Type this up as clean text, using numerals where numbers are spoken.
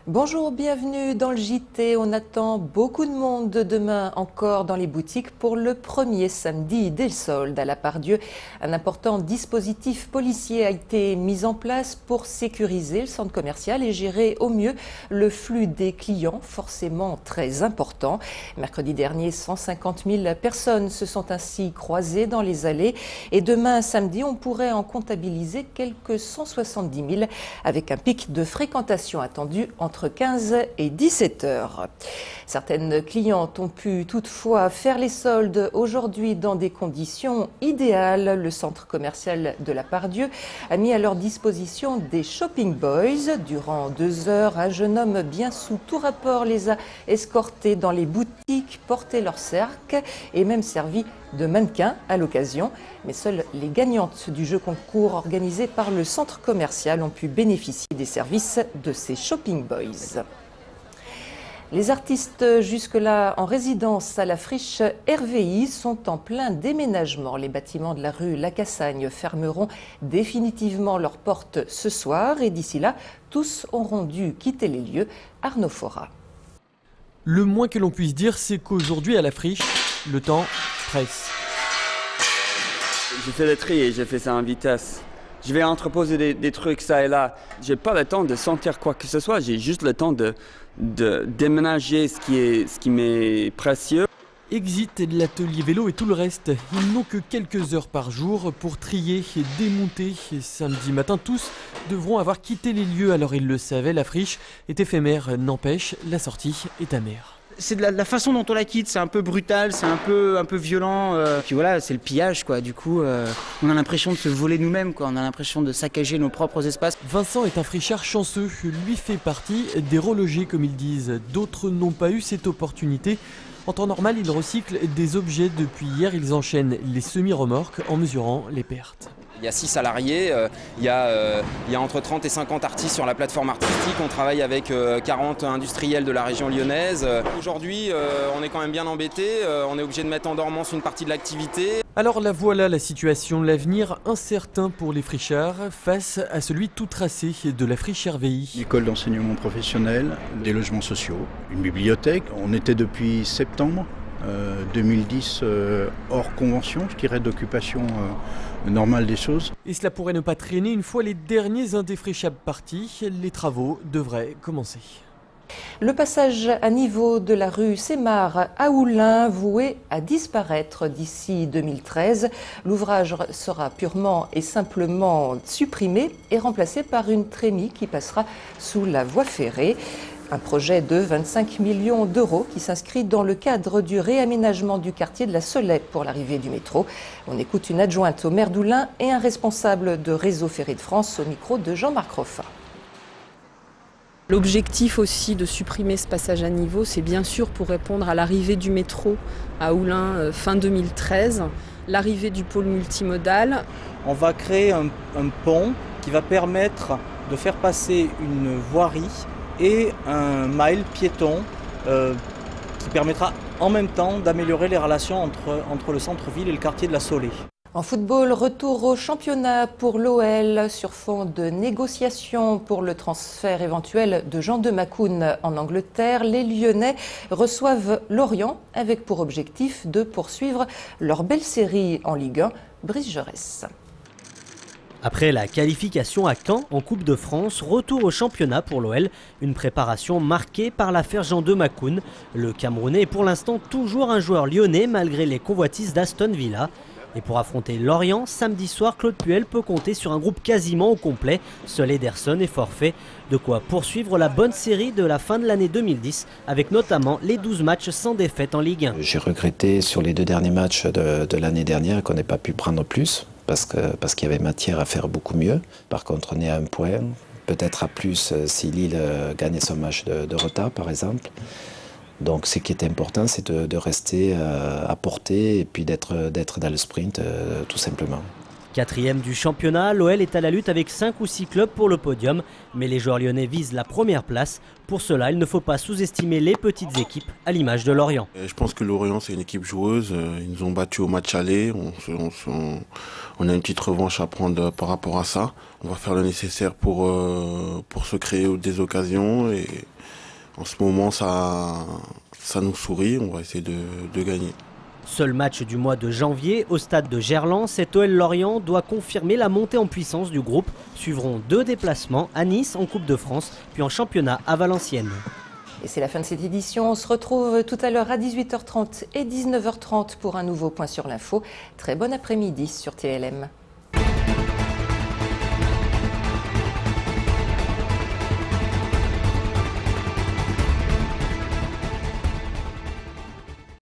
Bonjour, bienvenue dans le JT. On attend beaucoup de monde demain encore dans les boutiques pour le premier samedi des soldes à la Part-Dieu. Un important dispositif policier a été mis en place pour sécuriser le centre commercial et gérer au mieux le flux des clients, forcément très important. Mercredi dernier, 150 000 personnes se sont ainsi croisées dans les allées et demain samedi, on pourrait en comptabiliser quelques 170 000 avec un pic de fréquentation attendu entre 15 et 17 heures. Certaines clientes ont pu toutefois faire les soldes aujourd'hui dans des conditions idéales. Le centre commercial de la Part-Dieu a mis à leur disposition des shopping boys. Durant 2 heures, un jeune homme bien sous tout rapport les a escortés dans les boutiques, porté leur cercle et même servi de mannequin à l'occasion. Mais seules les gagnantes du jeu concours organisé par le centre commercial ont pu bénéficier des services de ces shopping boys. Les artistes jusque-là en résidence à la friche RVI sont en plein déménagement. Les bâtiments de la rue Lacassagne fermeront définitivement leurs portes ce soir et d'ici là, tous auront dû quitter les lieux. Arnaud Fora. Le moins que l'on puisse dire, c'est qu'aujourd'hui à la friche, le temps presse. J'ai fait le tri et j'ai fait ça en vitesse. Je vais entreposer des trucs ça et là. J'ai pas le temps de sentir quoi que ce soit. J'ai juste le temps de déménager ce qui m'est précieux. Exit de l'atelier vélo et tout le reste. Ils n'ont que quelques heures par jour pour trier et démonter. Et samedi matin, tous devront avoir quitté les lieux. Alors ils le savaient, la friche est éphémère. N'empêche, la sortie est amère. C'est de la façon dont on la quitte, c'est un peu brutal, c'est un peu violent. Puis voilà, c'est le pillage quoi. Du coup, on a l'impression de se voler nous-mêmes quoi. On a l'impression de saccager nos propres espaces. Vincent est un frichard chanceux. Lui fait partie des relogés comme ils disent. D'autres n'ont pas eu cette opportunité. En temps normal, ils recyclent des objets. Depuis hier, ils enchaînent les semi-remorques en mesurant les pertes. Il y a 6 salariés, il y a entre 30 et 50 artistes sur la plateforme artistique. On travaille avec 40 industriels de la région lyonnaise. Aujourd'hui, on est quand même bien embêtés. On est obligé de mettre en dormance une partie de l'activité. Alors la voilà la situation, l'avenir incertain pour les frichards face à celui tout tracé de la friche RVI. Une école d'enseignement professionnel, des logements sociaux, une bibliothèque. On était depuis septembre 2010 hors convention, je dirais, d'occupation normale des choses. Et cela pourrait ne pas traîner une fois les derniers indéfrichables partis. Les travaux devraient commencer. Le passage à niveau de la rue Sémar à Oulin, voué à disparaître d'ici 2013. L'ouvrage sera purement et simplement supprimé et remplacé par une trémie qui passera sous la voie ferrée. Un projet de 25 millions d'euros qui s'inscrit dans le cadre du réaménagement du quartier de la Soleil pour l'arrivée du métro. On écoute une adjointe au maire d'Oulin et un responsable de Réseau Ferré de France au micro de Jean-Marc Roffa. L'objectif aussi de supprimer ce passage à niveau, c'est bien sûr pour répondre à l'arrivée du métro à Oulin fin 2013, l'arrivée du pôle multimodal. On va créer un pont qui va permettre de faire passer une voirie et un mile piéton qui permettra en même temps d'améliorer les relations entre le centre-ville et le quartier de la Soleil. En football, retour au championnat pour l'OL sur fond de négociations pour le transfert éventuel de Jean de Macoun en Angleterre. Les Lyonnais reçoivent Lorient avec pour objectif de poursuivre leur belle série en Ligue 1. Brice Jaurès. Après la qualification à Caen en Coupe de France, retour au championnat pour l'OL, une préparation marquée par l'affaire Jean de Macoun. Le Camerounais est pour l'instant toujours un joueur lyonnais malgré les convoitises d'Aston Villa. Et pour affronter Lorient, samedi soir, Claude Puel peut compter sur un groupe quasiment au complet. Seul Ederson est forfait. De quoi poursuivre la bonne série de la fin de l'année 2010, avec notamment les 12 matchs sans défaite en Ligue 1. J'ai regretté sur les 2 derniers matchs de l'année dernière qu'on n'ait pas pu prendre plus, parce qu'il y avait matière à faire beaucoup mieux. Par contre, on est à 1 point, peut-être à plus si Lille gagnait son match de retard, par exemple. Donc ce qui est important, c'est de rester à portée et puis d'être dans le sprint, tout simplement. 4e du championnat, l'OL est à la lutte avec 5 ou 6 clubs pour le podium. Mais les joueurs lyonnais visent la première place. Pour cela, il ne faut pas sous-estimer les petites équipes à l'image de Lorient. Je pense que Lorient, c'est une équipe joueuse. Ils nous ont battus au match aller. On a une petite revanche à prendre par rapport à ça. On va faire le nécessaire pour se créer des occasions. Et en ce moment, ça nous sourit. On va essayer de gagner. Seul match du mois de janvier au stade de Gerland, cet OL Lorient doit confirmer la montée en puissance du groupe. Suivront 2 déplacements à Nice en Coupe de France, puis en championnat à Valenciennes. Et c'est la fin de cette édition. On se retrouve tout à l'heure à 18h30 et 19h30 pour un nouveau point sur l'info. Très bon après-midi sur TLM.